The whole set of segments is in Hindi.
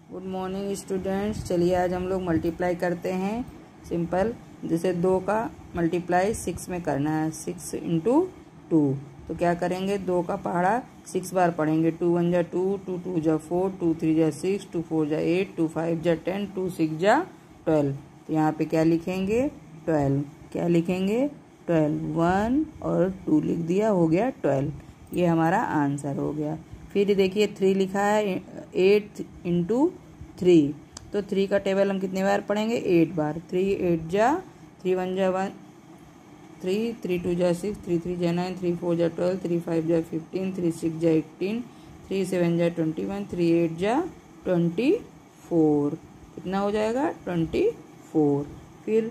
Good morning students. चलिए आज हम लोग मल्टीप्लाई करते हैं। सिंपल, जैसे 2 का मल्टीप्लाई 6 में करना है, 6 इंटू 2। तो क्या करेंगे, 2 का पहाड़ा 6 बार पढ़ेंगे। 2 1 जा 2, 2 2 जा 4, 2 3 जा 6, 2 4 जा 8, 2 5 जा 10, 2 6 जा 12। तो यहाँ पे क्या लिखेंगे, 12। क्या लिखेंगे, 12। 1 और 2 लिख दिया, हो गया 12। ये हमारा आंसर हो गया। फिर देखिए 3 लिखा है, 8 इंटू 3। तो 3 का टेबल हम कितने बार पढ़ेंगे, 8 बार। 3 8 जा, 3 1 जा 1, 3 3 2 जा 6, 3 3 जा 9, 3 4 जा 12, 3 5 जा 15, 3 6 जा 18, 3 7 जा 21, 3 8 जा 24। कितना हो जाएगा, 24। फिर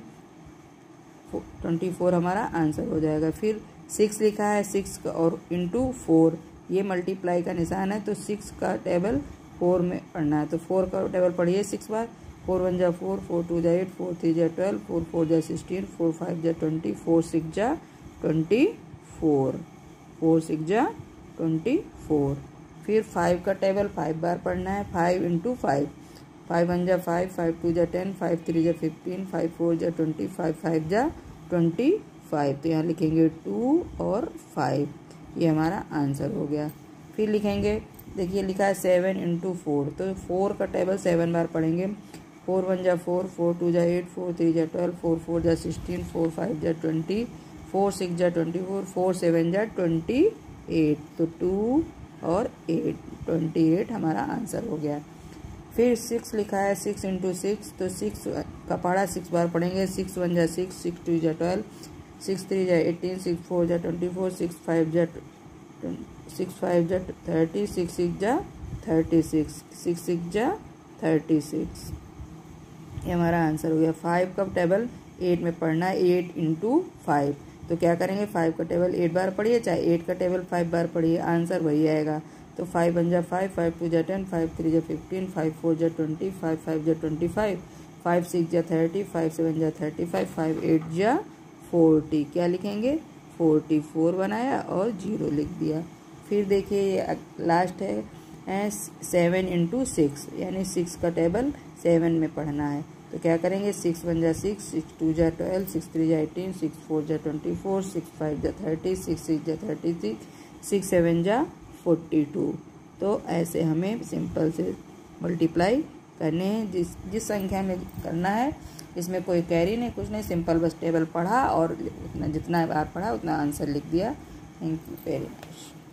24 हमारा आंसर हो जाएगा। फिर 6 लिखा है, 6 और इंटू 4, ये मल्टीप्लाई का निशान है, तो 6 का टेबल 4 में पढ़ना है। तो 4 का टेबल पढ़िए 6 बार। 4 1 जा 4, 4 2 जा 8, 4 3 जा 12, 4 4 जा 16, 4 5 जा 20, 4 6 जा 24, 4 6 जा 24। फिर 5 का टेबल 5 बार पढ़ना है। 5 इंटू 5, 5 1 जा 5, 5 2 जा 10, 5 3 जा 15, 5 4 जा 20, 5 5 जा 25। तो यहाँ लिखेंगे 2 और 5, ये हमारा आंसर हो गया। फिर लिखेंगे, देखिए लिखा है 7 इंटू 4, तो 4 का टेबल 7 बार पढ़ेंगे। 4 1 जा 4, 4 2 जा 8, 4 3 जा 12, 4 4 जा 16, 4 5 जा 20, 4 6 जा 24, 4 7 जा 28। तो 2 और 8, 28 हमारा आंसर हो गया। फिर 6 लिखा है, 6 इंटू 6, तो 6 का पहाड़ा 6 बार पढ़ेंगे। 6 1 जा 6, 6 2 जा 12, 6 3 जा 18, 6 4 जा 24, 6 5 जा 30, 6 6 जा 36, 6 6 जा 36। ये हमारा आंसर हो गया। 5 का टेबल 8 में पढ़ना है, 8 इंटू 5। तो क्या करेंगे, 5 का टेबल 8 बार पढ़िए, चाहे 8 का टेबल 5 बार पढ़िए, आंसर वही आएगा। तो 5 1 जा 5, 5 2 जा 10, 5 3 जा 15, 5 4 जा 20, 5 5 जा 25, 5 6 जा 30, 5 7 जा 35, 5 8 जा 40। क्या लिखेंगे, 44 बनाया और 0 लिख दिया। फिर देखिए ये लास्ट है 7 इंटू 6, यानी 6 का टेबल 7 में पढ़ना है। तो क्या करेंगे, 6 1 जा 6, 6 2 जा 12, 6 3 जा 18, 6 4 जा 24, 6 5 जा 30, 6 6 जा 36, 6 7 जा 42। तो ऐसे हमें सिंपल से मल्टीप्लाई करने हैं, जिस संख्या में करना है। इसमें कोई कैरी नहीं, कुछ नहीं, सिंपल बस टेबल पढ़ा और उतना जितना बार पढ़ा उतना आंसर लिख दिया। Thank you very much.